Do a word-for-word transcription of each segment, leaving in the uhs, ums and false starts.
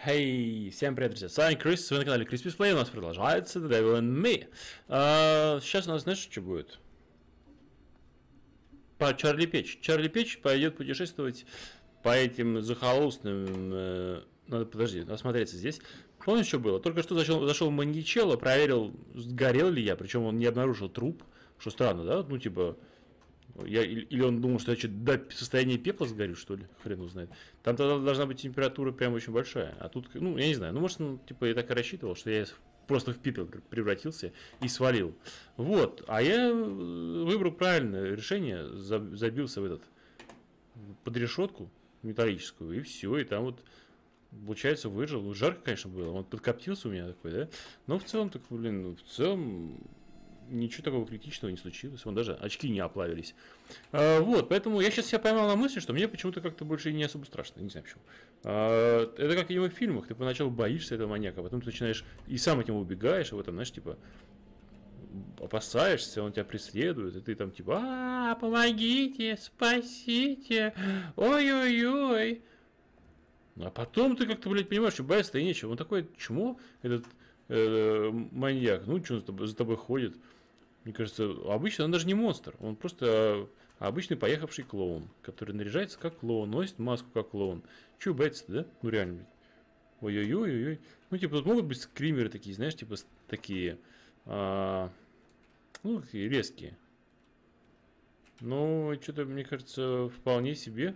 Хей, всем привет, друзья, с вами Крис, вы на канале Crispy Play, у нас продолжается The Devil and Me. А, сейчас у нас, знаешь, что будет? По Чарли Печ. Чарли Печ пойдет путешествовать по этим захолустным... Э, надо, подожди, осмотреться здесь. Помнишь, что было? Только что зашел, зашел в Маньячелло, проверил, сгорел ли я, причем он не обнаружил труп, что странно, да? Ну, типа... Я, или он думал, что я что-то до состояния пепла сгорю, что ли? Хрен узнает. Там тогда должна быть температура прям очень большая. А тут, ну, я не знаю, ну, может, ну, типа, я так и рассчитывал, что я просто в пепел превратился и свалил. Вот. А я выбрал правильное решение, забился в этот, под решетку металлическую, и все, и там вот, получается, выжил. Ну, жарко, конечно, было, он подкоптился у меня такой, да? Но в целом, так, блин, ну, в целом... Ничего такого критичного не случилось. Вон даже очки не оплавились. А, вот, поэтому я сейчас себя поймал на мысли, что мне почему-то как-то больше не особо страшно. Не знаю почему. А, это как и в фильмах. Ты поначалу боишься этого маньяка, а потом ты начинаешь и сам от него убегаешь, а в этом, знаешь, типа опасаешься, он тебя преследует, и ты там типа а помогите, спасите, ой-ой-ой. А потом ты как-то, блядь, понимаешь, что бояться-то и нечего. Он такой чмо, этот э, маньяк, ну, что за тобой, за тобой ходит. Мне кажется, обычно он даже не монстр, он просто обычный поехавший клоун, который наряжается как клоун, носит маску как клоун. Чего бояться-то, да? Ну реально. Ой-ой-ой-ой. Ну типа тут могут быть скримеры такие, знаешь, типа такие, а, ну такие резкие. Но что-то, мне кажется, вполне себе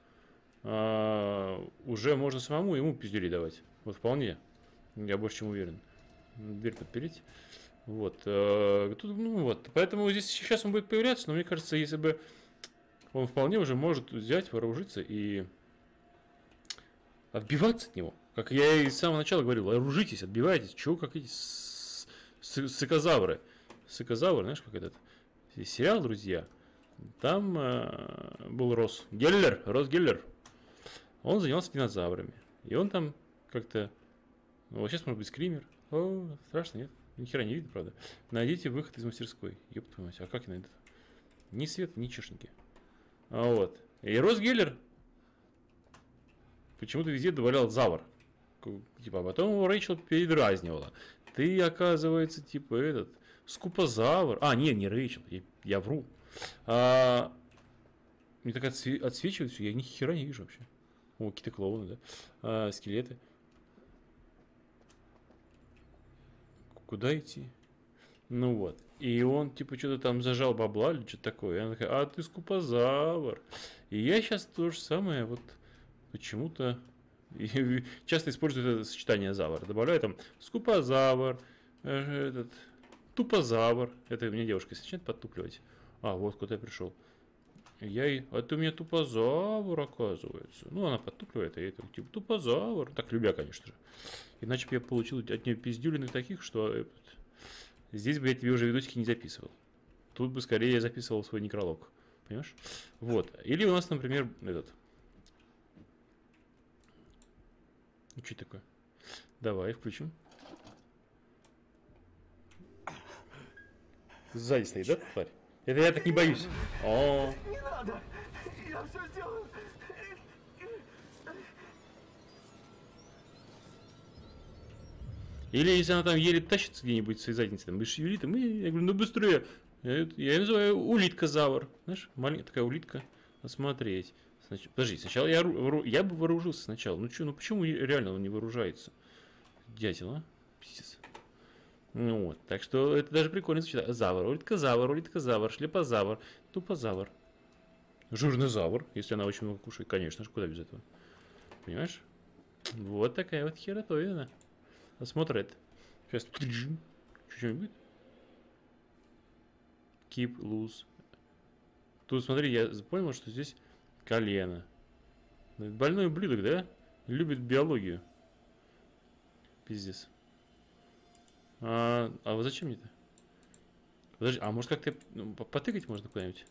а, уже можно самому ему пиздюлей давать. Вот вполне. Я больше чем уверен. Дверь подпереть. Вот, э, тут, ну вот, поэтому здесь сейчас он будет появляться, но мне кажется, если бы он вполне уже может взять, вооружиться и отбиваться от него. Как я и с самого начала говорил, вооружитесь, отбивайтесь, чего как эти сыкозавры. Сыкозавры, знаешь, как этот сериал, друзья, там э, был Рос Геллер, Рос Геллер, он занимался динозаврами, и он там как-то, ну, вот сейчас может быть скример, о, страшно, нет? Ни хера не видно, правда. Найдите выход из мастерской. Ёб твою мать, а как я найду? Ни света, ни чешники. А вот. И Рос Геллер почему-то везде добавлял завр. Типа, а потом его Рэйчел передразнивала. Ты, оказывается, типа этот, скупозавр. А, не, не Рэйчел, я, я вру. А, мне так отсве отсвечивает все, я ни хера не вижу вообще. О, какие-то клоуны, да? А, скелеты. Куда идти? Ну вот. И он, типа, что-то там зажал бабла или что-то такое. И она такая, а ты скупозавр. И я сейчас то же самое, вот, почему-то часто использую это сочетание завр. Добавляю там скупозавр, этот, тупозавр. Это мне девушка начинает подтупливать. А, вот куда я пришел. Я и... А ты у меня тупозавр, оказывается. Ну, она подтупливает, а я это, типа, тупозавр. Так, любя, конечно же. Иначе бы я получил от нее пиздюлиных таких, что... Здесь бы я тебе уже видосики не записывал. Тут бы скорее я записывал свой некролог. Понимаешь? Вот. Или у нас, например, этот... Ну, что такое? Давай, включим. Сзади стоит, да, тварь? Это я так не боюсь. О. Не надо! Я все сделаю! Или если она там еле тащится где-нибудь в своей заднице, там, и шевелит, и я говорю, ну быстрее. Я, я ее называю улитка-завр. Знаешь, маленькая такая улитка. Осмотреть. Значит, подожди, сначала я, я бы вооружился сначала. Ну что, ну почему реально он не вооружается? Дятел, а? Пиздец. Ну вот, так что это даже прикольно звучит. Завр, улитка-завр, улитка-завр, шлепозавр, тупозавр. Жирный завр, если она очень много кушает, конечно же, куда без этого. Понимаешь? Вот такая вот хератовина. Осмотрит. Сейчас чуть-чуть будет. Keep loose. Тут смотри, я понял, что здесь колено. Больной ублюдок, да? Любит биологию. Пиздец. А, а вот зачем мне-то? Подожди, а может как-то ну, потыкать можно куда-нибудь?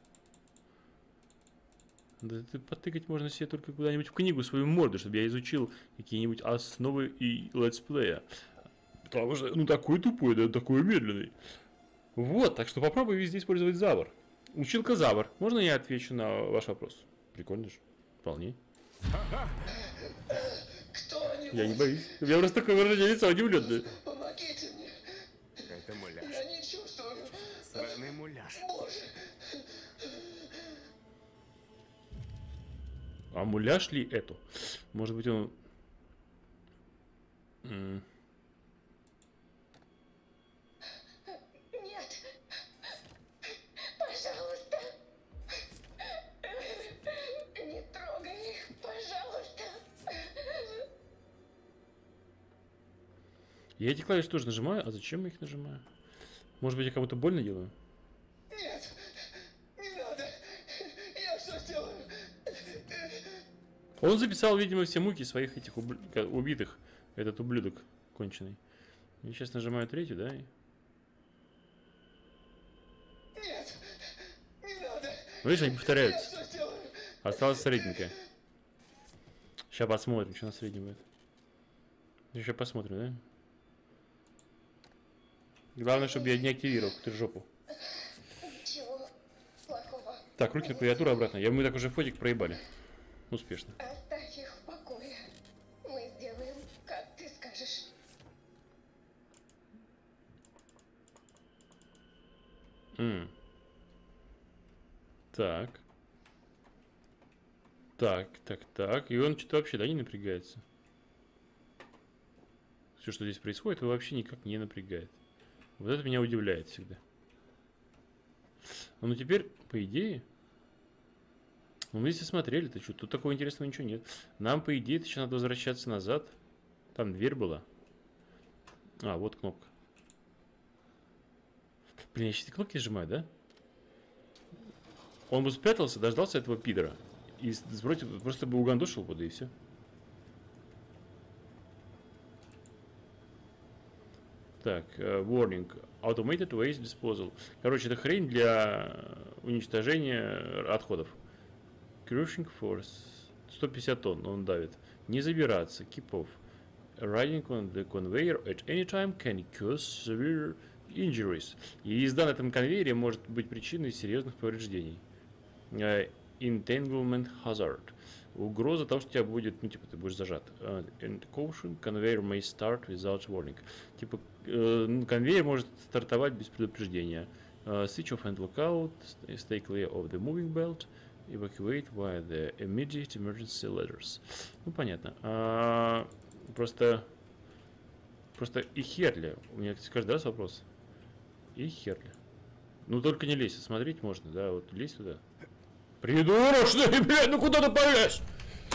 Да ты потыкать можно себе только куда-нибудь в книгу свою морду, чтобы я изучил какие-нибудь основы и летсплея. Потому что, ну такой тупой, да такой медленный. Вот, так что попробуй везде использовать завр. Училка завр. Можно я отвечу на ваш вопрос? Прикольно же. Вполне. Кто они Я не боюсь. У меня просто такое выражение лица удивленное. Помогите мне. Это муляж. Я не чувствую. Сраный муляж. Боже. А муляж ли эту? Может быть он... М. Нет. Пожалуйста. Не трогай их, пожалуйста. Я эти клавиши тоже нажимаю, а зачем я их нажимаю? Может быть я кому-то больно делаю? Нет. Не надо. Я все сделаю. Он записал, видимо, все муки своих этих уб... убитых. Этот ублюдок конченый. Я сейчас нажимаю третью, да? Нет. Не надо. Ну, видишь, они Я повторяются. все сделаю. Осталось средненькая. Сейчас посмотрим, что на среднем будет. Еще посмотрим, да? Главное, чтобы я не активировал эту жопу. Ничего плохого. Так, руки на клавиатуру обратно. Я, мы так уже фотик проебали. Успешно. Оставь их в покое. Мы сделаем, как ты скажешь. М. Так. Так, так, так. И он что-то вообще, да, не напрягается. Все, что здесь происходит, его вообще никак не напрягает. Вот это меня удивляет всегда. Ну, теперь, по идее... Ну, мы здесь смотрели-то, что тут такого интересного ничего нет. Нам, по идее, сейчас надо возвращаться назад. Там дверь была. А, вот кнопка. Блин, я сейчас эти кнопки нажимаю, да? Он бы спрятался, дождался этого пидора. И против, просто бы угандошил бы, да и все. Так, uh, warning. Automated waste disposal. Короче, это хрень для уничтожения отходов. Crushing force. сто пятьдесят тонн он давит. Не забираться. Keep off. Riding on the conveyor at any time can cause severe injuries. И езда на этом конвейере может быть причиной серьезных повреждений. Uh, entanglement hazard. Угроза того, что у тебя будет, ну, типа, ты будешь зажат. Uh, and caution, conveyor may start without warning. Типа, uh, конвейер может стартовать без предупреждения. Uh, switch off and look out, stay clear of the moving belt, evacuate via the immediate emergency ladders. Ну, понятно. Uh, просто, просто и херли. У меня каждый раз вопрос. И херли. Ну, только не лезь, смотреть можно, да, вот лезь туда. Придурок, что ли, блядь, ну куда ты полез?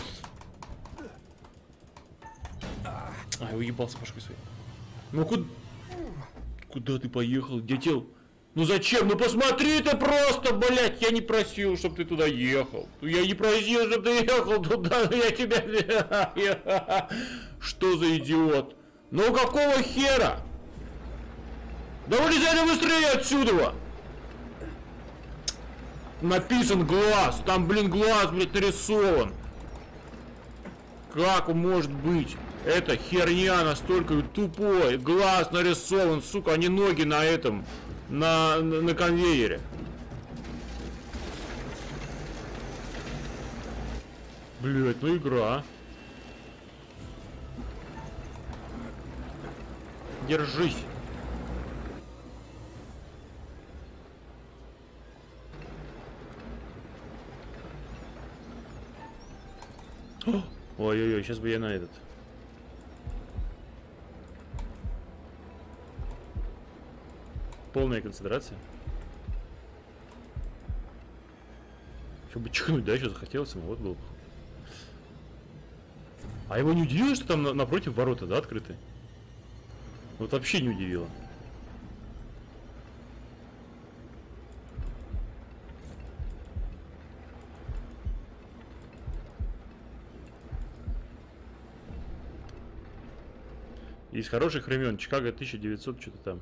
Ай, уебался башкой своей. Ну куда... Куда ты поехал, дятел? Ну зачем? Ну посмотри ты просто, блядь, я не просил, чтобы ты туда ехал. Я не просил, чтобы ты ехал туда, я тебя... Что за идиот? Ну какого хера? Да вылезай да быстрее отсюда! Написан глаз, там, блин, глаз, блядь, нарисован. Как может быть? Эта херня настолько тупой. Глаз нарисован, сука, а не ноги на этом, на, на, на конвейере. Блядь, ну игра. Держись. Ой-ой-ой, сейчас бы я на этот. Полная концентрация. Чтобы чихнуть, да, еще захотелось ему, вот было бы. А его не удивило, что там на напротив ворота, да, открыты? Вот вообще не удивило. Из хороших времен, Чикаго тысяча девятьсот, что-то там.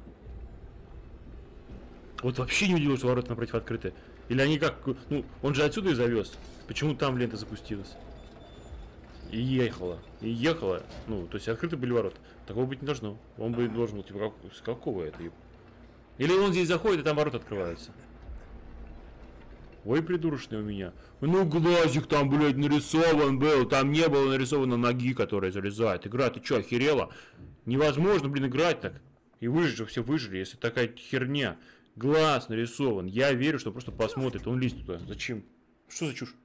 Вот вообще не удивилось, что ворота напротив открыты. Или они как, ну, он же отсюда и завез. Почему там лента запустилась? И ехала, и ехала. Ну, то есть открыты были ворота. Такого быть не должно. Он бы должен был, типа, как, с какого это? Или он здесь заходит, и там ворота открываются. Ой, придурочный у меня. Ну, глазик там, блядь, нарисован был. Там не было нарисовано ноги, которая залезает. Игра, ты чё, охерела? Невозможно, блин, играть так. И выжить же все выжили, если такая херня. Глаз нарисован. Я верю, что просто посмотрит. Он лезет туда. Зачем? Что за чушь?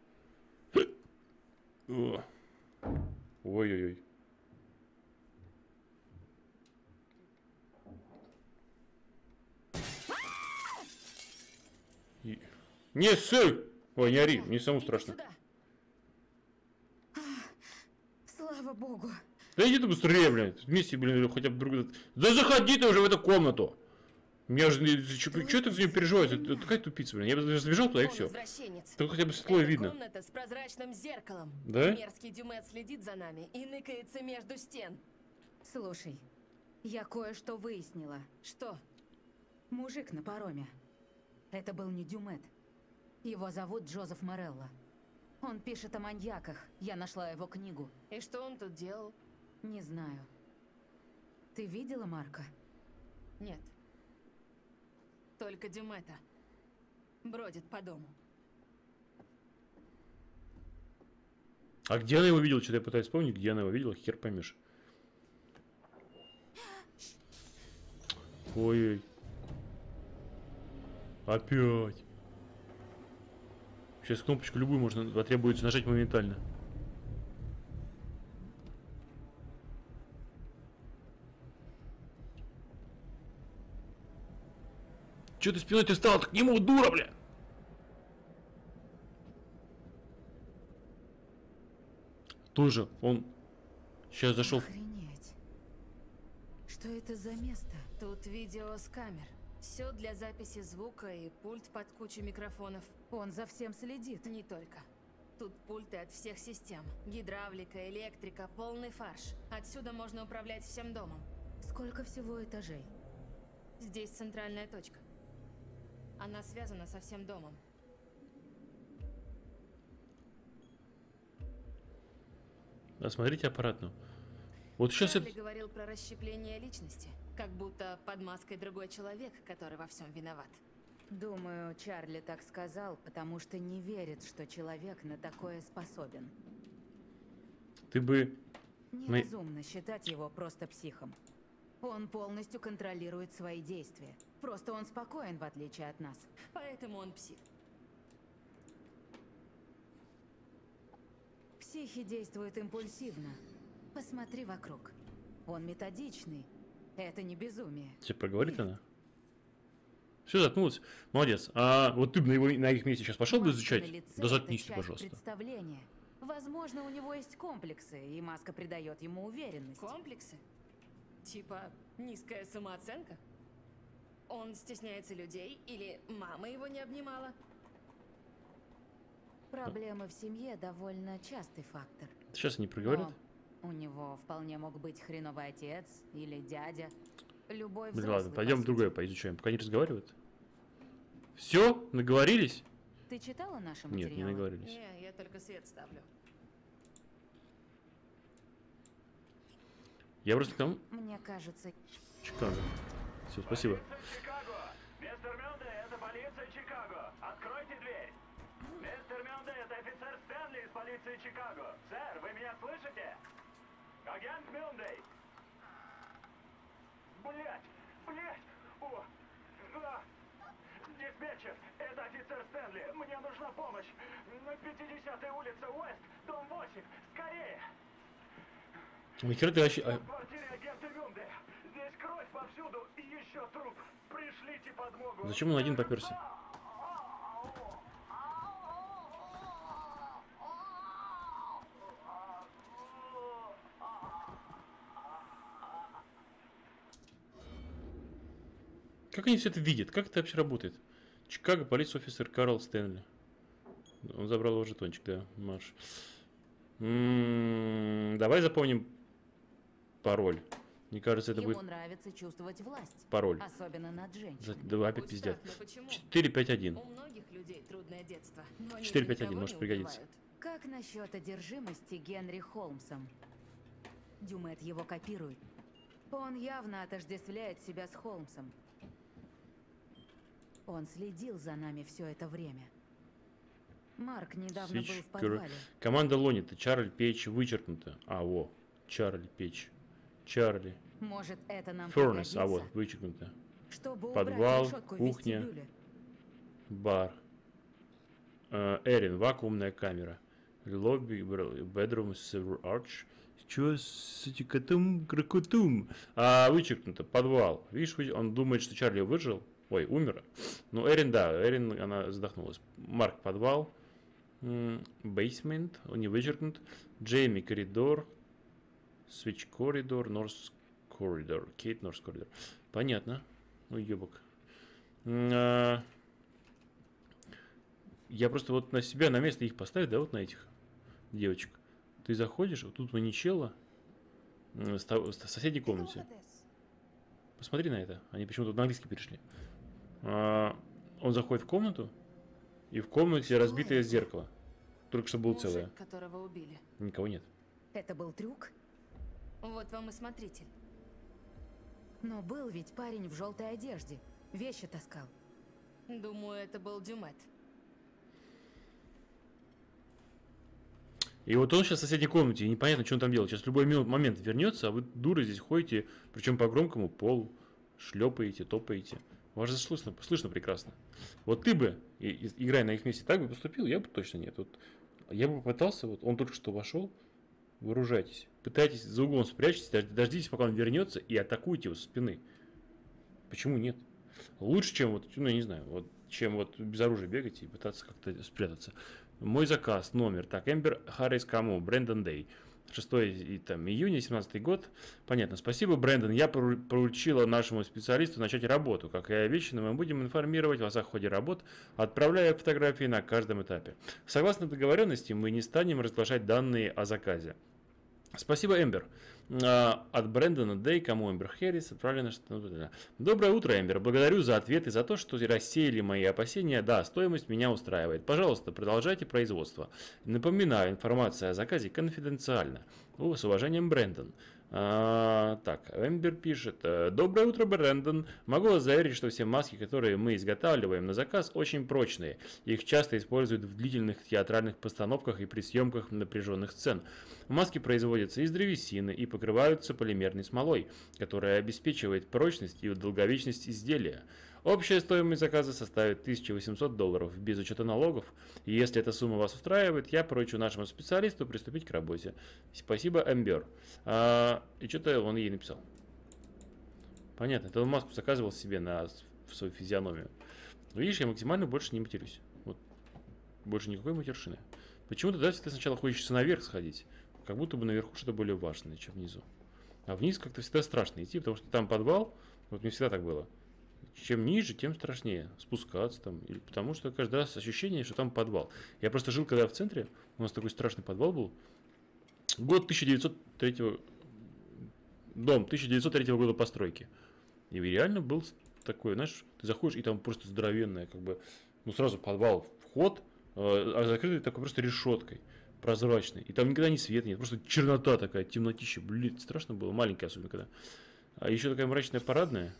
Ой-ой-ой. И... Не ссы! Ой, не ори, мне самому страшно. Слава богу. Да иди ты быстрее, блин. Вместе, блин, хотя бы друг... Да заходи ты уже в эту комнату. Меня же... Что ты за ним переживаешь? Это такая тупица, блин. Я бы забежал туда и все. Только хотя бы светло видно. Комната с прозрачным зеркалом. Да? Мерзкий Дюмет следит за нами и ныкается между стен. Слушай, я кое-что выяснила. Что? Мужик на пароме. Это был не Дюмет. Его зовут Джозеф Морелло. Он пишет о маньяках. Я нашла его книгу. И что он тут делал? Не знаю. Ты видела Марка? Нет. Только Дюмета. Бродит по дому. А где она его видела? Что-то я пытаюсь вспомнить, где она его видела, хер поймешь. Ой-ой. Опять. Сейчас кнопочку любую можно потребуется нажать моментально. Че ты спиной ты встал? К нему, дура, бля! Тоже он сейчас зашел. Охренеть. Что это за место? Тут видео с камер. Все для записи звука и пульт под кучу микрофонов. Он за всем следит. Не только. Тут пульты от всех систем. Гидравлика, электрика, полный фарш. Отсюда можно управлять всем домом. Сколько всего этажей? Здесь центральная точка. Она связана со всем домом. Осмотрите аппаратную. Вот сейчас Чарли это... говорил про расщепление личности. Как будто под маской другой человек, который во всем виноват. Думаю, Чарли так сказал, потому что не верит, что человек на такое способен. Ты бы... Неразумно считать его просто психом. Он полностью контролирует свои действия. Просто он спокоен, в отличие от нас. Поэтому он псих. Психи действуют импульсивно. Посмотри вокруг. Он методичный. Это не безумие. Тебе проговорит она? Все, заткнулась. Молодец. А вот ты бы на, его, на их месте сейчас пошел бы изучать? Да заткнись ты, пожалуйста. Представление. Возможно, у него есть комплексы, и маска придает ему уверенность. Комплексы? Типа низкая самооценка? Он стесняется людей или мама его не обнимала? Проблемы в семье довольно частый фактор. Сейчас они проговорят? Но у него вполне мог быть хреновый отец или дядя. Любой Блин, взрослый, ладно, пойдем по другое сути. поизучаем. Пока не разговаривают. Все? Наговорились? Ты читала наши Нет, материалы? не наговорились. Не, я только свет ставлю. Я просто к тому... Мне кажется... Чикаго. Все, спасибо. Чикаго! Мистер Мюнде, это полиция Чикаго! Откройте дверь! Мистер Мюнде, это офицер Стэнли из полиции Чикаго! Сэр, вы меня слышите? Агент Мюнде! Блять! Блять! О! А! Диспетчер, это офицер Стэнли! Мне нужна помощь! На пятидесятой улице Уэст, дом восемь! Скорее! Нахера ты вообще... В а, квартире агента Мюнде! Здесь кровь повсюду и еще труп! Пришлите подмогу! Зачем он один поперся? Как они все это видят? Как это вообще работает? Чикаго, полиция офицер Карл Стэнли. Он забрал его жетончик, да, Маш. М-м, давай запомним пароль. Мне кажется, это Ему будет нравится чувствовать власть. пароль. Особенно над За- женщинами. Давай опять Будь пиздят. так, но почему? четыре пять один. У многих людей трудное детство. но они четыре пять один, никого может не пригодиться. убивают. Как насчет одержимости Генри Холмсом? Дюмет его копирует. Он явно отождествляет себя с Холмсом. Он следил за нами все это время. Марк недавно был в Switch Girl. подвале. Команда Лонита. Чарли Пейдж вычеркнута. А, во. Чарли Пейдж. Чарли. Может, это нам Фернес. А, пригодится? вот, вычеркнуто. Чтобы Подвал, убрать решетку в кухня. вестибюле. Бар. Э, Эрин. Вакуумная камера. Лобби. Bedroom. Server Arch. Чё с этим крокотум? А, вычеркнуто. Подвал. Видишь, вы- он думает, что Чарли выжил. Ой, умер. Ну, Эрин, да, Эрин, она задохнулась. Марк, подвал. Бейсмент, он не вычеркнут. Джейми, коридор. Switch коридор. Норс коридор. Кейт, Норс коридор. Понятно. Ну, ёбок. М, а, Я просто вот на себя, на место их поставить, да, вот на этих девочек. Ты заходишь, вот тут маничела м, в ста- в соседней комнате. Посмотри на это. Они почему-то на английский перешли. А, он заходит в комнату, и в комнате разбитое зеркало. Только что было целое. Мужик, которого убили. Никого нет. Это был трюк? Вот вам и смотритель. Но был ведь парень в желтой одежде. Вещи таскал. Думаю, это был Дюмет. И вот он сейчас в соседней комнате, и непонятно, что он там делает. Сейчас в любой минут, момент вернется, а вы, дуры, здесь ходите, причем по громкому полу, шлепаете, топаете. Вас же слышно, слышно прекрасно. Вот ты бы, и- и- играя на их месте, так бы поступил, я бы точно нет. Вот, я бы попытался, вот он только что вошел, вооружайтесь, пытайтесь за углом спрячьтесь, дож- дождитесь, пока он вернется, и атакуйте его со спины. Почему нет? Лучше, чем вот, ну, я не знаю, вот, чем вот без оружия бегать и пытаться как-то спрятаться. Мой заказ, номер. Так, Эмбер Харрис Каму, Брэндон Дэй. шестого и, там, июня, семнадцатый год. Понятно. Спасибо, Брэндон. Я пору- поручила нашему специалисту начать работу. Как и обещано, мы будем информировать вас о ходе работ, отправляя фотографии на каждом этапе. Согласно договоренности, мы не станем разглашать данные о заказе. Спасибо, Эмбер. А, От Брэндона Дэй, кому Эмбер Хэррис, отправлено что... Доброе утро, Эмбер. Благодарю за ответ и за то, что рассеяли мои опасения. Да, стоимость меня устраивает. Пожалуйста, продолжайте производство. Напоминаю, информация о заказе конфиденциальна. О, с уважением, Брэндон. А, так, Эмбер пишет. Доброе утро, Брэндон. Могу вас заверить, что все маски, которые мы изготавливаем на заказ, очень прочные. Их часто используют в длительных театральных постановках и при съемках напряженных сцен. Маски производятся из древесины и покрываются полимерной смолой, которая обеспечивает прочность и долговечность изделия. Общая стоимость заказа составит тысяча восемьсот долларов без учета налогов. И если эта сумма вас устраивает, я поручу нашему специалисту приступить к работе. Спасибо, Эмбер. А, и что-то он ей написал. Понятно, это он маску заказывал себе на с- в свою физиономию. Видишь, я максимально больше не матерюсь. Вот. Больше никакой матершины. Почему-то да, ты сначала хочется наверх сходить. Как будто бы наверху что-то более важное, чем внизу. А вниз как-то всегда страшно идти, потому что там подвал. Вот мне всегда так было. Чем ниже, тем страшнее спускаться там. Или потому что каждый раз ощущение, что там подвал. Я просто жил когда в центре, у нас такой страшный подвал был. Год тысяча девятьсот третьего, дом тысяча девятьсот третьего года постройки. И реально был такой, знаешь, ты заходишь, и там просто здоровенная, как бы, ну сразу подвал, вход, э, а закрытый такой просто решеткой, прозрачный. И там никогда ни света нет, просто чернота такая, темнотища, блин, страшно было, маленькая особенно когда. А еще такая мрачная парадная.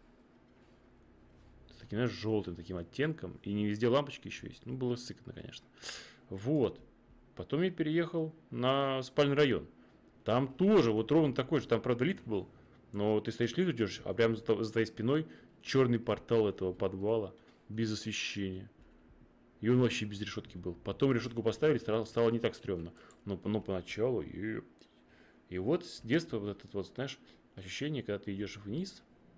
С таким, знаешь, желтым таким оттенком. И не везде лампочки еще есть. Ну, было сыкотно, конечно. Вот. Потом я переехал на спальный район. Там тоже вот ровно такой же. Там, правда, лифт был. Но ты стоишь, лифт ждешь, а прямо за, за твоей спиной черный портал этого подвала. Без освещения. И он вообще без решетки был. Потом решетку поставили, стало, стало не так стрёмно. Но, но поначалу... И, и вот с детства вот это вот, знаешь, ощущение, когда ты идешь вниз...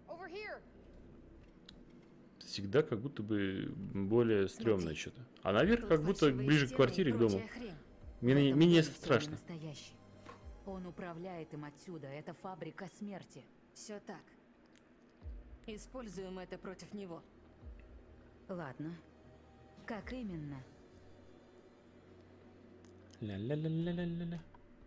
Всегда как будто бы более стрёмное что-то. А наверх Тут как будто фальшивые ближе к стены квартире, и к дому. прочая хрень. Мне, В не- этом мне не доме всё страшно. настоящий. Он управляет им отсюда. Это фабрика смерти. Все так. Используем это против него. Ладно. Как именно? Ля-ля-ля-ля-ля-ля.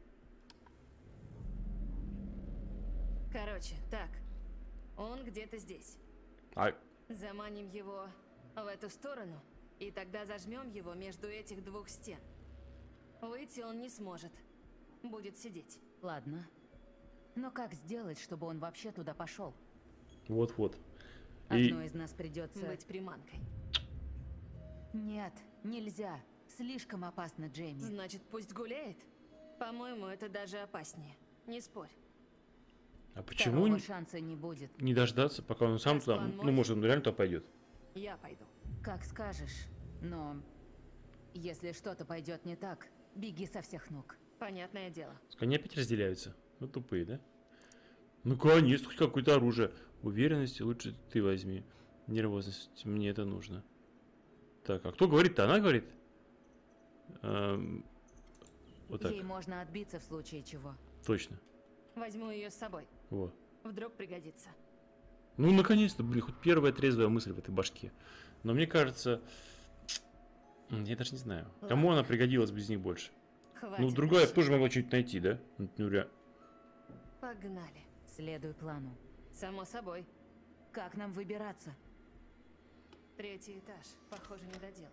Короче, так. Он где-то здесь. А, Заманим его в эту сторону, и тогда зажмем его между этих двух стен. Выйти он не сможет. Будет сидеть. Ладно. Но как сделать, чтобы он вообще туда пошел? вот-вот. И Одной из нас придется... Быть приманкой. Нет, нельзя. слишком опасно, Джейми. Значит, пусть гуляет? По-моему, это даже опаснее. Не спорь. А почему Второго не, шанса не будет. не дождаться, пока он сам Раз там, план ну, мой. может, он реально туда пойдет? Я пойду. Как скажешь. Но если что-то пойдет не так, беги со всех ног. Понятное дело. Они опять разделяются. Ну, тупые, да? Ну, конечно, хоть какое-то оружие. Уверенности лучше ты возьми. Нервозность, мне это нужно. Так, а кто говорит-то? Она говорит? Эм, вот так, Ей можно отбиться в случае чего. точно. Возьму ее с собой. Вот. Вдруг пригодится. Ну, наконец-то, блин, хоть первая трезвая мысль в этой башке. Но мне кажется... м, Я даже не знаю. Кому она пригодилась без них больше? Хватит. Ну, другая вообще. тоже могла что-нибудь найти, да? Ну, ре... Погнали. Следуй плану. Само собой. Как нам выбираться? Третий этаж. Похоже, не додел.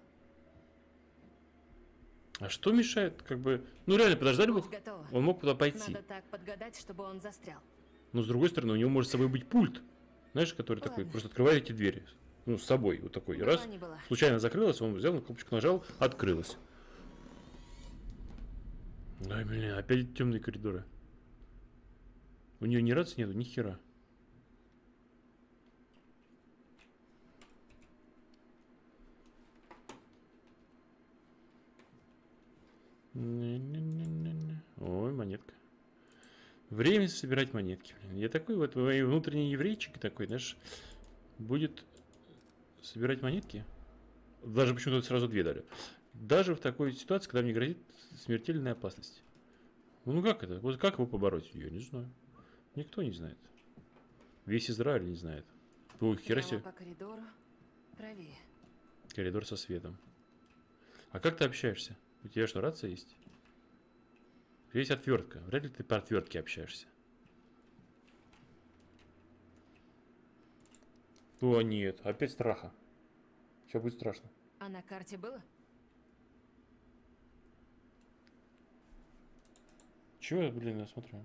А что мешает, как бы... Ну, реально, подождали бы, Будь готова. он мог туда пойти. Надо так подгадать, чтобы он застрял. Но, с другой стороны, у него может с собой быть пульт. Знаешь, который такой, Ладно. просто открывает эти двери. Ну, с собой, вот такой. Была Раз, не была. случайно закрылась, он взял, на кнопочку нажал, открылась. Ай, блин, опять темные коридоры. У нее ни рации нету, ни хера. Не-не-не-не-не. Ой, монетка. Время собирать монетки. Блин. Я такой вот мой внутренний еврейчик такой, знаешь, будет собирать монетки. Даже почему-то сразу две дали. Даже в такой ситуации, когда мне грозит смертельная опасность. Ну как это? Вот как его побороть? Я не знаю. Никто не знает. Весь Израиль не знает. Ой, хера Прямо себе. по коридору. Правее. Коридор со светом. А как ты общаешься? У тебя что, рация есть? Есть отвертка. Вряд ли ты по отвертке общаешься. О, нет. Опять страха. Сейчас будет страшно. А на карте было? Чего я, блин, я смотрю?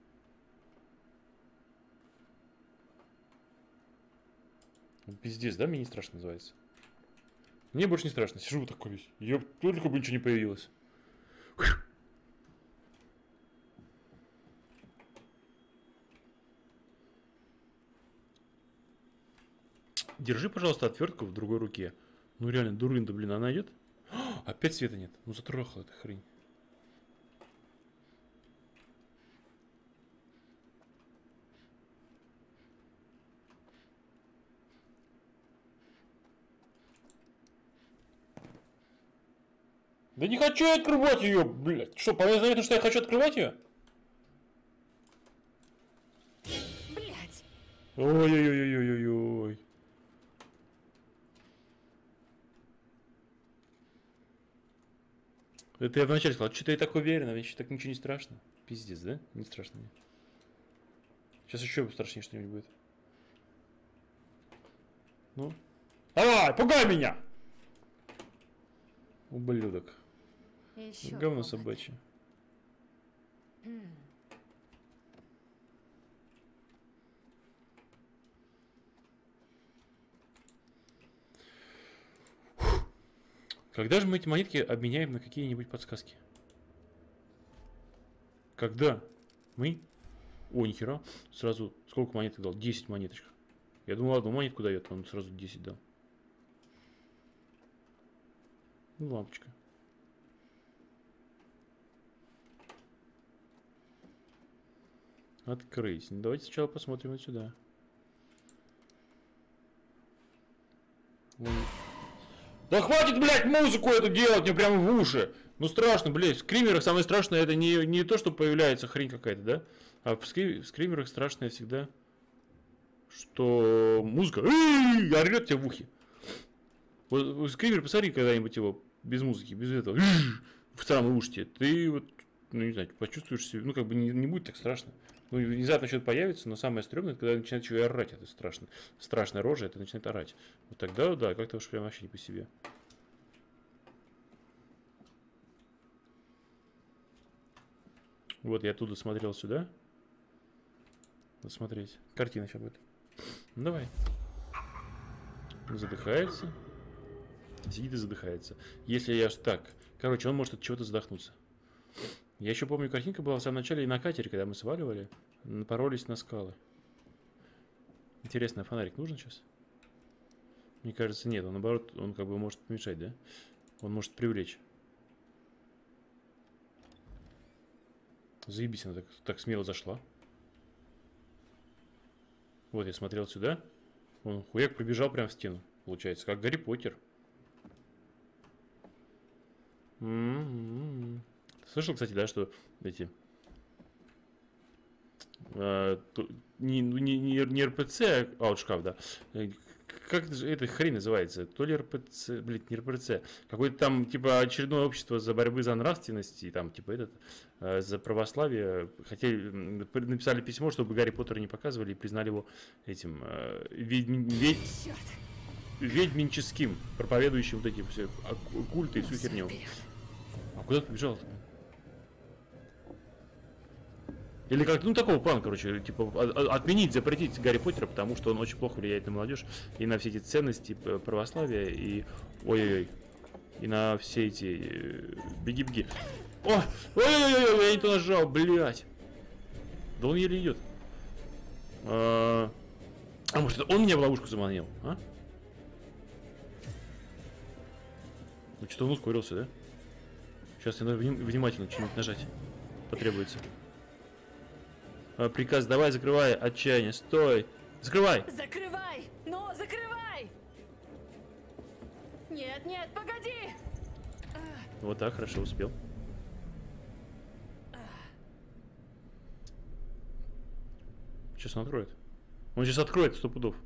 Пиздец, да? Мне не страшно называется. Мне больше не страшно. Сижу вот такой весь. Я только бы ничего не появилось. Держи, пожалуйста, отвертку в другой руке. Ну реально, дурында, блин, она идет? Опять света нет. Ну затрахала эта хрень. Да не хочу я открывать ее, блядь. Что, понятно, что я хочу открывать ее? Блять! Ой-ой-ой-ой-ой-ой. Это я вначале сказал, что-то я так уверен, а ведь так ничего не страшно. Пиздец, да? Не страшно мне. Сейчас еще страшнее что-нибудь будет. Ну? Давай, пугай меня! Ублюдок. Еще Говно комната. собачье. М. Когда же мы эти монетки обменяем на какие-нибудь подсказки? Когда? Мы? О, нихера. Сразу сколько монеток дал? десять монеточек. Я думал, одну монетку дает, он сразу десять дал. Ну, лампочка. Открыть. Ну, давайте сначала посмотрим вот сюда. Вон. Да хватит, блядь, музыку эту делать мне прямо в уши. Ну страшно, блядь. В скримерах самое страшное это не, не то, что появляется хрень какая-то, да? А в, скри, в скримерах страшное всегда, что музыка орет тебе в ухе. Вот в скример посмотри когда-нибудь его без музыки, без этого. В самом уши тебе. Ты вот, ну не знаю, почувствуешь себя, ну как бы не, не будет так страшно. Ну, внезапно что-то появится, но самое стрёмное, это когда начинает чего-то орать, это страшно. Страшная рожа, это начинает орать. Вот тогда, да, как-то уж прям вообще не по себе. Вот, я оттуда смотрел сюда. Посмотреть. Картина сейчас будет. Ну, давай. Задыхается. Сидит и задыхается. Если я ж так... Короче, он может от чего-то задохнуться. Я еще помню, картинка была в самом начале и на катере, когда мы сваливали, напоролись на скалы. Интересно, а фонарик нужен сейчас? Мне кажется, нет. Он, наоборот, он как бы может помешать, да? Он может привлечь. Заебись, она так, так смело зашла. Вот, я смотрел сюда. Он хуяк пробежал прямо в стену. Получается, как Гарри Поттер. М-м-м. Слышал, кстати, да, что эти... А, то, не, не, не, не эр пэ цэ, а вот шкаф, да. Как это, эта хрень называется? То ли эр пэ цэ, блин, не эр пэ цэ. Какое-то там, типа, очередное общество за борьбы за нравственность, и там, типа, этот, э, за православие. Хотели, написали письмо, чтобы Гарри Поттера не показывали, и признали его этим, э, ведьми, ведь, ведьминческим, проповедующим вот эти все культы и всю херню. А куда ты побежал-то? Или как, ну, такого плана, короче, типа, отменить, запретить Гарри Поттера, потому что он очень плохо влияет на молодежь и на все эти ценности православия, и, ой-ой-ой, и на все эти, беги-беги. О, ой-ой-ой, я не то нажал, блядь. Да он еле идет. А, а может, это он меня в ловушку заманил, а? Ну, что-то он ускорился, да? Сейчас я надо внимательно что-нибудь нажать. Потребуется. Приказ, давай, закрывай, отчаяние, стой, закрывай. Закрывай, ну, закрывай. Нет, нет, погоди. Вот так, хорошо, успел. Сейчас он откроет. Он сейчас откроет сто пудов.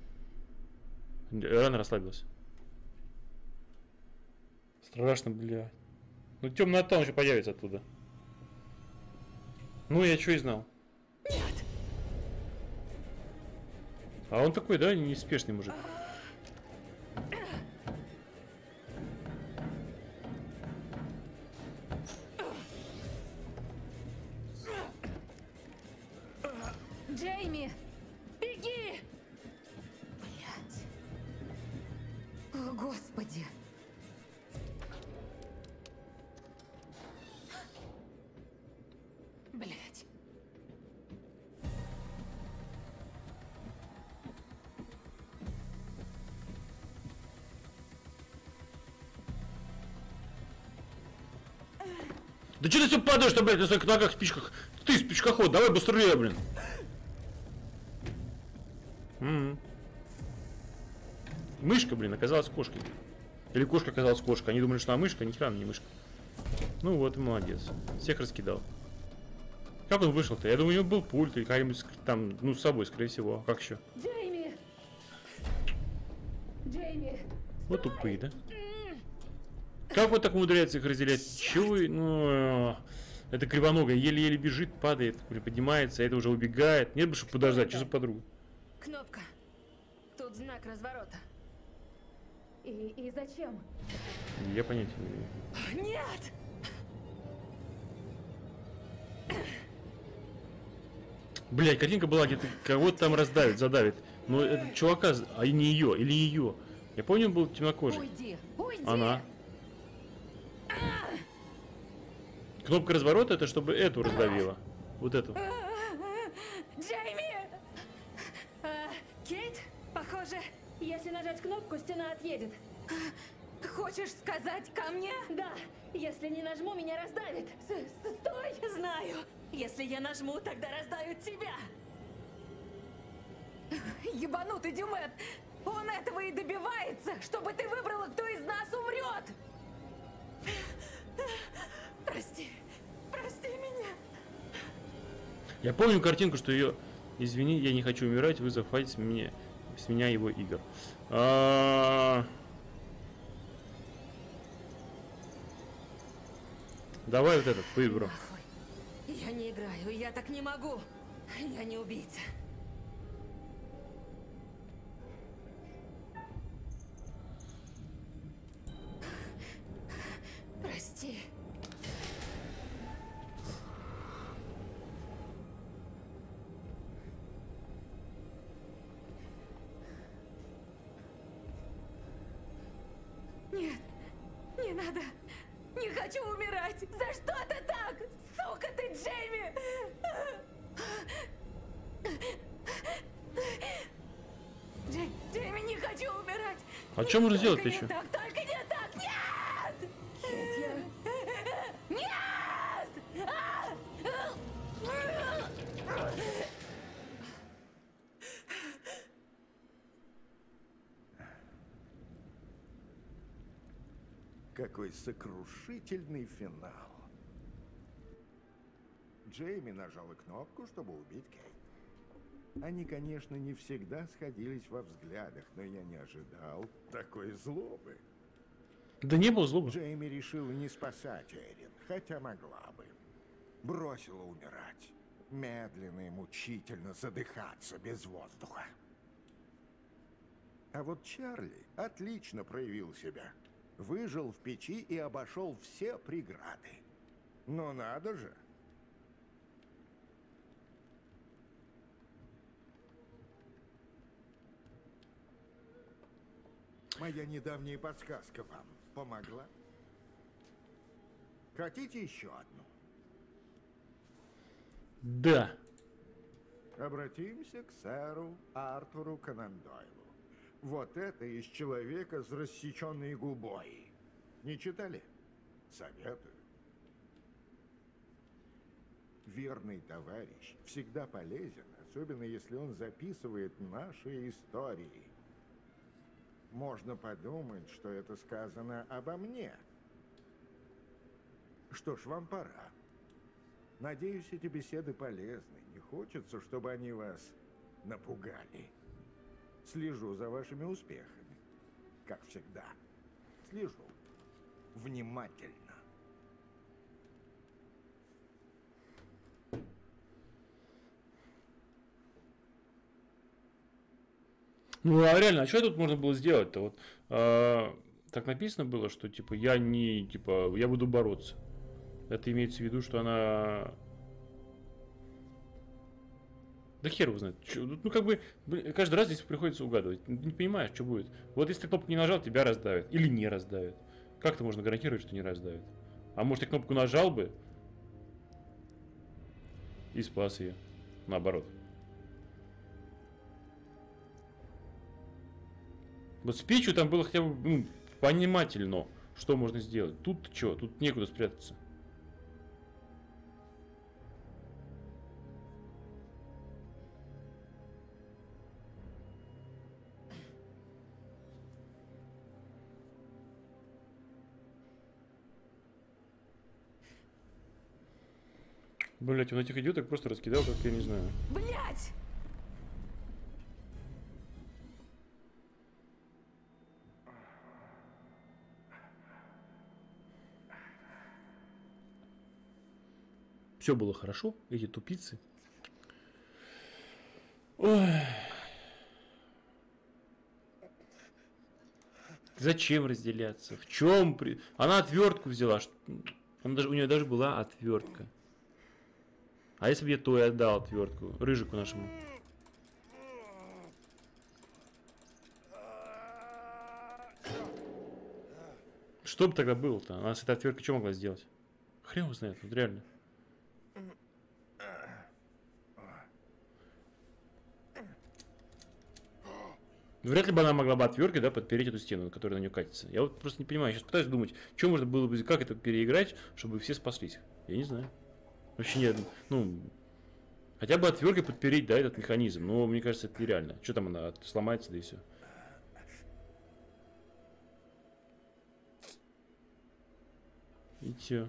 Рано расслабилась. Страшно, бля. Ну, темнота, он еще появится оттуда. Ну, я что и знал. Нет. А он такой, да, неспешный мужик. Джейми, беги! Блядь. О, Господи. Блядь. Да что ты все падаешь-то, блядь, на своих ногах, спичках? Ты спичкоход, давай быстрее, блин. М-м. Мышка, блин, оказалась кошкой. Или кошка оказалась кошкой. Они думали, что она мышка, ни хрена не мышка. Ну вот, и молодец. Всех раскидал. Как он вышел-то? Я думаю, у него был пульт или как-нибудь там, ну, с собой, скорее всего. Как еще? Джейми! Джейми! Вот тупые, да? Как вот так умудряется их разделять? Чего? Ну, это кривоногая, еле-еле бежит, падает, приподнимается, а это уже убегает. Нет бы, чтобы подождать, что за подруга? Кнопка. Тут знак разворота. И, и зачем? Я понятия не имею. Нет! Блять, картинка была, где-то кого-то там раздавит, задавит. Но это чувака, а и не ее, или ее. Я помню, он был темнокожий. Уйди, уйди! Она. Кнопка разворота, это чтобы эту раздавила. Вот эту. Джейми! А, Кейт, похоже, если нажать кнопку, стена отъедет. Хочешь сказать ко мне? Да, если не нажму, меня раздавит. С- Стой! Знаю. Если я нажму, тогда раздавит тебя. Ебанутый Дюмет! Он этого и добивается, чтобы ты выбрала, кто из нас умрет! Прости. Прости меня. Я помню картинку, что ее... Извини, я не хочу умирать, вызов хватит с меня, с меня его игр. А... Давай вот этот, выберу. Я не играю, я так не могу. Я не убийца. Прости. надо. Не хочу умирать. За что ты так? Сука ты, Джейми! Джей, Джейми, не хочу умирать. А что можно сделать Только еще? не так, только не так. Нет! Нет! А! Какой сокрушительный финал. Джейми нажала кнопку, чтобы убить Кейт. Они, конечно, не всегда сходились во взглядах, но я не ожидал такой злобы. Да не было злобы. Джейми решила не спасать Эрин, хотя могла бы. Бросила умирать. Медленно и мучительно задыхаться без воздуха. А вот Чарли отлично проявил себя. Выжил в печи и обошел все преграды. Ну надо же! Моя недавняя подсказка вам помогла? Хотите еще одну? Да. Обратимся к сэру Артуру Конан Дойлу. Вот это из человека с рассеченной губой. Не читали? Советую. Верный товарищ всегда полезен, особенно если он записывает наши истории. Можно подумать, что это сказано обо мне. Что ж, вам пора. Надеюсь, эти беседы полезны. Не хочется, чтобы они вас напугали. Слежу за вашими успехами. Как всегда. Слежу. Внимательно. Ну, а реально, а что тут можно было сделать-то? Вот, а, так написано было, что, типа, я не, типа, я буду бороться. Это имеется в виду, что она... Да хер его знает. Чё, ну, как бы, блин, каждый раз здесь приходится угадывать. Не понимаешь, что будет. Вот если ты кнопку не нажал, тебя раздавят. Или не раздавят. Как-то можно гарантировать, что не раздавят? А может, я кнопку нажал бы и спас ее. Наоборот. Вот с печью там было хотя бы ну, понимательно, что можно сделать. Тут что? Тут некуда спрятаться. Блять, он этих идиоток просто раскидал, как я не знаю. Блять! Все было хорошо, эти тупицы. Ой. Зачем разделяться? В чем при... Она отвертку взяла. Она даже... У нее даже была отвертка. А если бы я то и отдал отвертку? Рыжику нашему. Что бы тогда было-то? Она с этой отверткой что могла сделать? Хрен его знает, вот реально. Вряд ли бы она могла бы отверткой, да, подпереть эту стену, которая на нее катится. Я вот просто не понимаю, сейчас пытаюсь думать, что можно было бы, как это переиграть, чтобы все спаслись. Я не знаю. Вообще нет, ну, хотя бы отверткой подпереть, да, этот механизм. Но мне кажется, это нереально. Что там она сломается, да и все. И чё?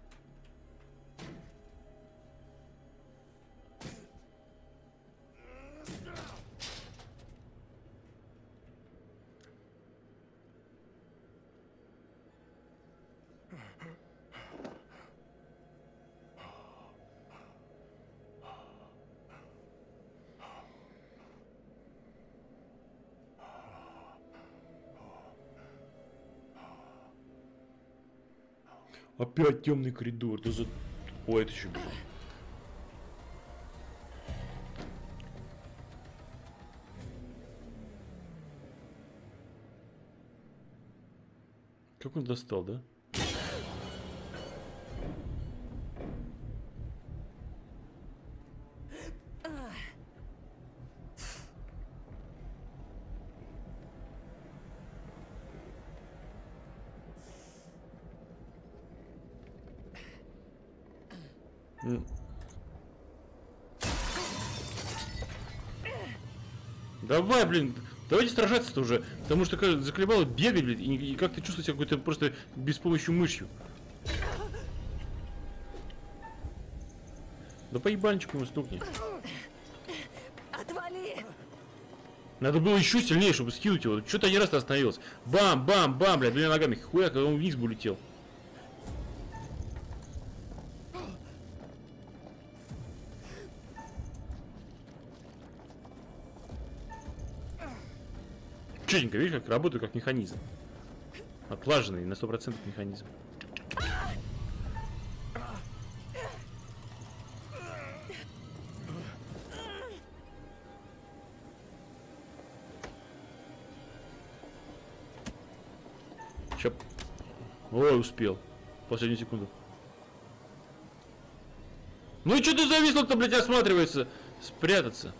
Опять темный коридор. Да за... Ой, это еще было. Как он достал, да? Давай, блин, давайте сражаться-то уже. Потому что кажется, заколебало бегать, блин, и, и как-то чувствовать себя какой-то просто без помощи мышью. Да по ебальничку ему стукни. Отвали! Надо было еще сильнее, чтобы скинуть его. Что-то один раз остановился. Бам, бам, бам, блядь, двумя ногами. Хуя, когда он вниз бы улетел. Четенько, видишь, как работаю как механизм. Отлаженный на сто процентов механизм. Чё? Ой, успел. Последнюю секунду. Ну и что ты зависло-то, блядь, осматривается? Спрятаться.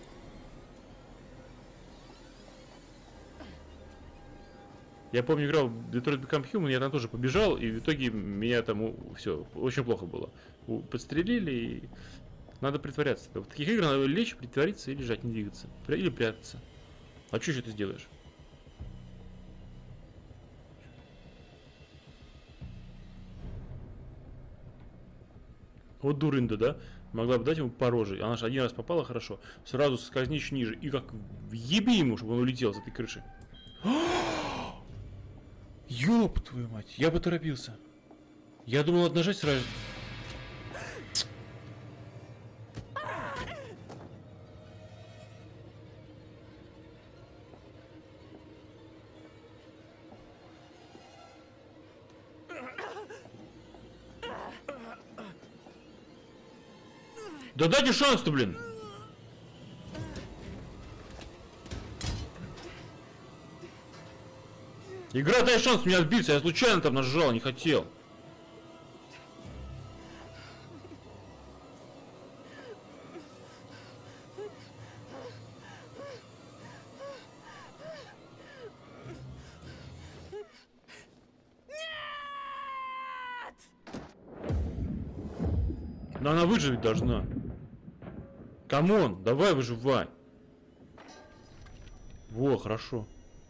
Я помню, играл в Detroit Become Human, я там тоже побежал, и в итоге меня там все очень плохо было. Подстрелили, и надо притворяться. В таких играх надо лечь, притвориться и лежать, не двигаться. Или прятаться. А что еще ты сделаешь? Вот дурында, да? Могла бы дать ему по роже. Она же один раз попала хорошо. Сразу скользни еще ниже. И как въеби ему, чтобы он улетел с этой крыши. Ёб твою мать. Я бы торопился. Я думал, надо нажать сразу. Да дайте шанс-то, блин! Игра, дай шанс меня отбиться, я случайно там нажал, не хотел. Но она выживет должна. Камон, давай выживай. Во, хорошо.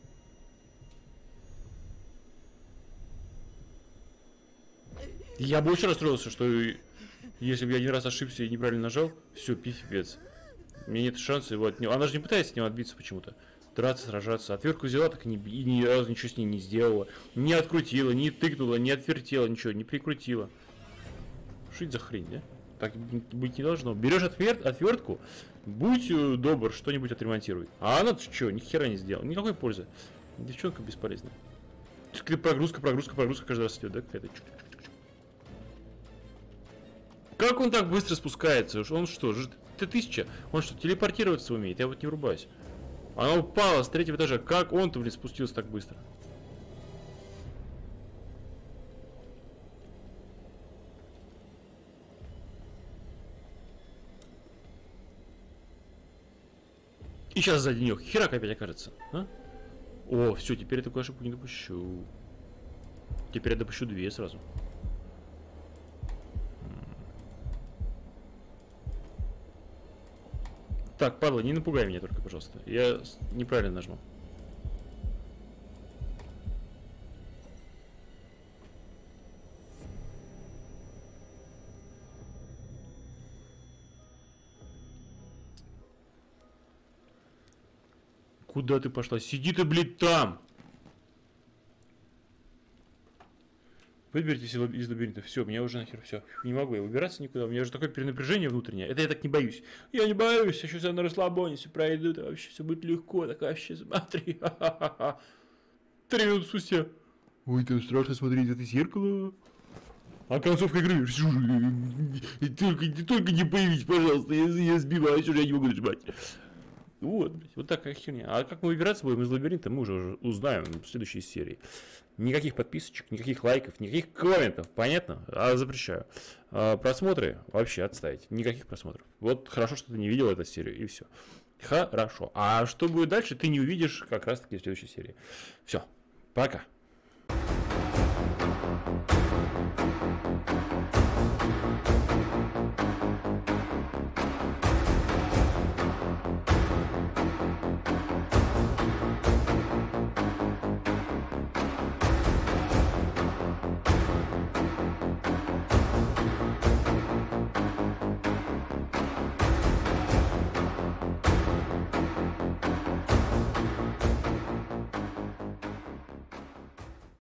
Я бы очень расстроился, что если бы я один раз ошибся и неправильно нажал, все, пипец. Мне нет шанса его от него. Она же не пытается от него отбиться почему-то. Драться, сражаться. Отвертку взяла, так и, не, и ни разу ничего с ней не сделала. Не открутила, не тыкнула, не отвертела, ничего, не прикрутила. Что это за хрень, да? Так быть не должно. Берешь отверт, отвертку, будь добр, что-нибудь отремонтируй. А она что, ни хера не сделала. Никакой пользы. Девчонка бесполезная. Прогрузка, прогрузка, прогрузка каждый раз идет, да? Какая-то. Как он так быстро спускается? Он что, Т тысяча? Он что, телепортироваться умеет? Я вот не врубаюсь. Она упала с третьего этажа. Как он-то, блин, спустился так быстро? И сейчас сзади нее херак опять окажется. А? О, все, теперь я такую ошибку не допущу. Теперь я допущу две сразу. Так, падла, не напугай меня только, пожалуйста. Я неправильно нажму. Куда ты пошла? Сиди ты, блядь, там! Выберите из лабиринта. Все, меня уже нахер все. Не могу я выбираться никуда. У меня уже такое перенапряжение внутреннее. Это я так не боюсь. Я не боюсь. Я сейчас на расслабоне все пройду. Это вообще все будет легко. Так вообще смотри. Три минуты спустя. Ой, там страшно смотреть в это зеркало. А концовка игры. Только, только не появись, пожалуйста. Я, я сбиваюсь, уже я не могу нажимать. Вот, блядь, вот такая херня. А как мы выбираться будем из лабиринта, мы уже, уже узнаем в следующей серии. Никаких подписочек, никаких лайков, никаких комментов, понятно? А запрещаю. А просмотры вообще отставить. Никаких просмотров. Вот хорошо, что ты не видел эту серию, и все. Хорошо. А что будет дальше, ты не увидишь как раз таки в следующей серии. Все. Пока.